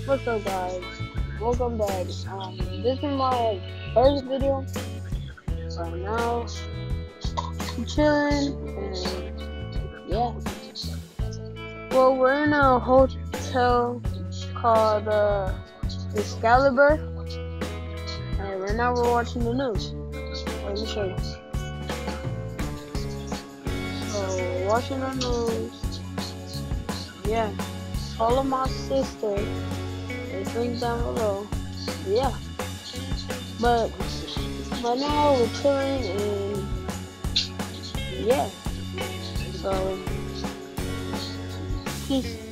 What's up, guys? Welcome back. This is my first video. Right now, I'm chilling, and yeah. Well, we're in a hotel called Excalibur, and right now we're watching the news. Let me show you. So, we're watching the news. Yeah. Follow my sister. There's links down below. Yeah. But right now we're chilling and yeah. So peace.